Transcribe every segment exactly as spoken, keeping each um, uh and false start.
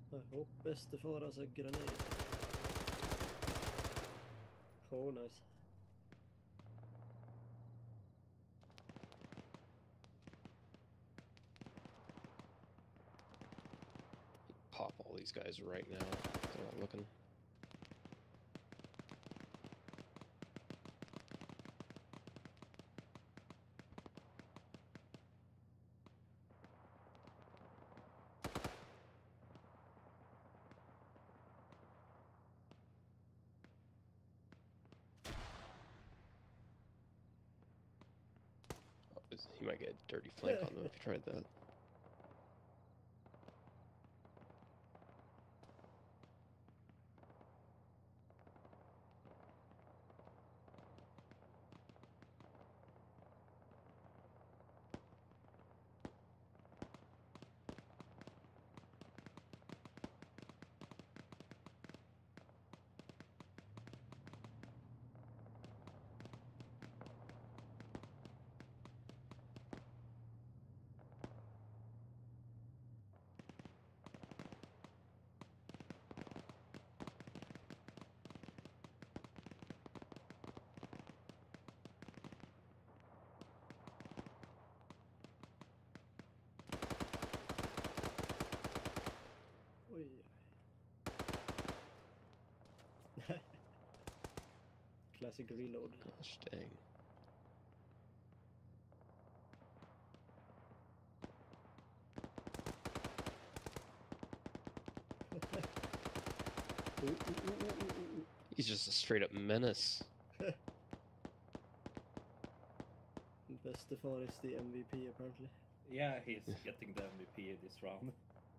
I hope Estefar has a grenade. Oh, nice. Pop all these guys right now. They're not looking. Oh, this- he might get a dirty flank on them if you tried that. Oj. Classic reload. Gosh dang. Ooh, ooh, ooh, ooh, ooh, ooh. He's just a straight up menace. Estefar is the M V P apparently. Yeah, he's getting the M V P this round.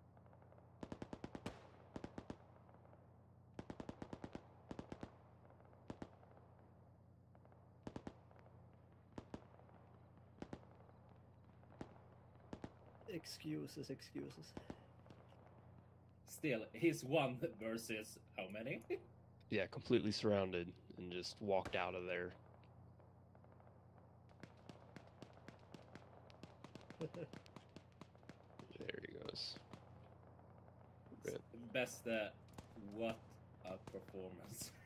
Excuses, excuses. Still, he's one versus how many? Yeah, completely surrounded and just walked out of there. There he goes. Rip. Best, uh, what a performance.